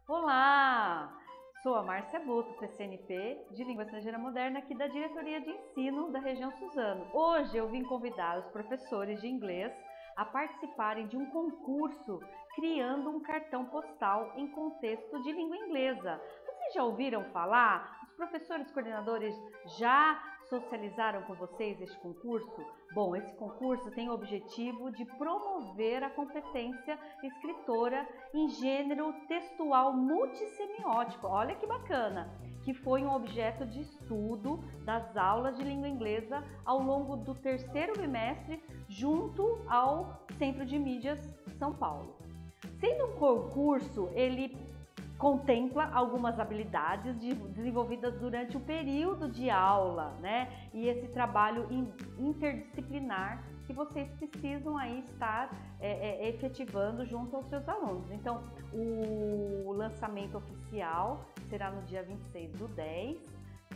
Olá! Sou a Márcia Buto, PCNP de Língua Estrangeira Moderna aqui da Diretoria de Ensino da região Suzano. Hoje eu vim convidar os professores de inglês a participarem de um concurso criando um cartão postal em contexto de língua inglesa. Vocês já ouviram falar? Os professores coordenadores já socializaram com vocês este concurso? Bom, esse concurso tem o objetivo de promover a competência escritora em gênero textual multissemiótico. Olha que bacana! Que foi um objeto de estudo das aulas de língua inglesa ao longo do terceiro bimestre junto ao Centro de Mídias São Paulo. Sendo um concurso, ele contempla algumas habilidades desenvolvidas durante o período de aula, né? E esse trabalho interdisciplinar que vocês precisam aí estar efetivando junto aos seus alunos. Então, o lançamento oficial será no dia 26/10,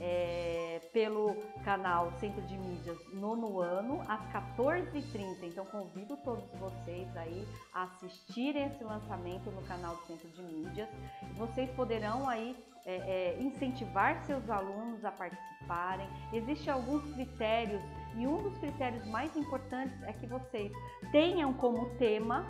pelo canal Centro de Mídias Nono Ano, às 14h30. Então, convido todos vocês aí a assistirem esse lançamento no canal do Centro de Mídias. Vocês poderão aí incentivar seus alunos a participarem. Existem alguns critérios e um dos critérios mais importantes é que vocês tenham como tema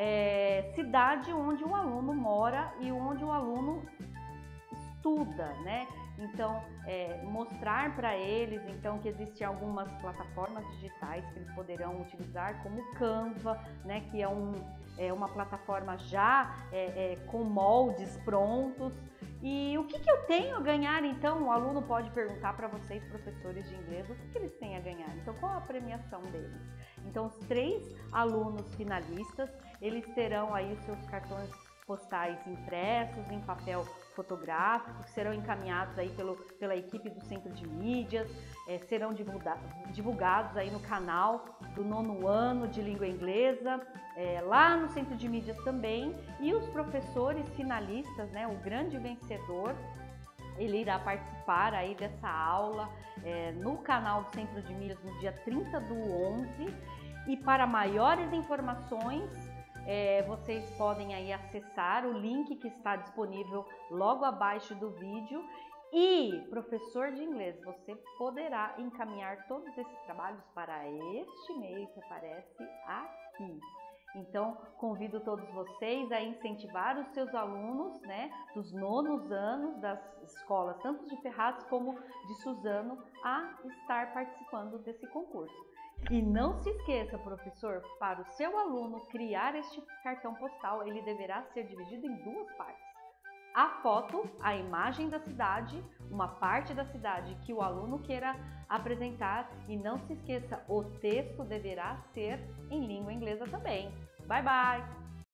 cidade onde o aluno mora e onde o aluno estuda, né? Então, mostrar para eles então que existem algumas plataformas digitais que eles poderão utilizar, como o Canva, né? Que é uma plataforma já com moldes prontos. E o que eu tenho a ganhar, então? O aluno pode perguntar para vocês, professores de inglês, o que eles têm a ganhar. Então, qual a premiação deles? Então, os 3 alunos finalistas, eles terão aí os seus cartões postais impressos em papel fotográfico, que serão encaminhados aí pela equipe do Centro de Mídias, serão divulgados aí no canal do Nono Ano de Língua Inglesa, lá no Centro de Mídias também, e os professores finalistas, né, o grande vencedor, ele irá participar aí dessa aula no canal do Centro de Mídias no dia 30/11, e para maiores informações, vocês podem aí acessar o link que está disponível logo abaixo do vídeo. E, professor de inglês, você poderá encaminhar todos esses trabalhos para este e-mail que aparece aqui. Então, convido todos vocês a incentivar os seus alunos, né, dos nonos anos das escolas, tanto de Ferraz como de Suzano, a estar participando desse concurso. E não se esqueça, professor, para o seu aluno criar este cartão postal, ele deverá ser dividido em 2 partes. A foto, a imagem da cidade, uma parte da cidade que o aluno queira apresentar, e não se esqueça, o texto deverá ser em língua inglesa também. Bye, bye!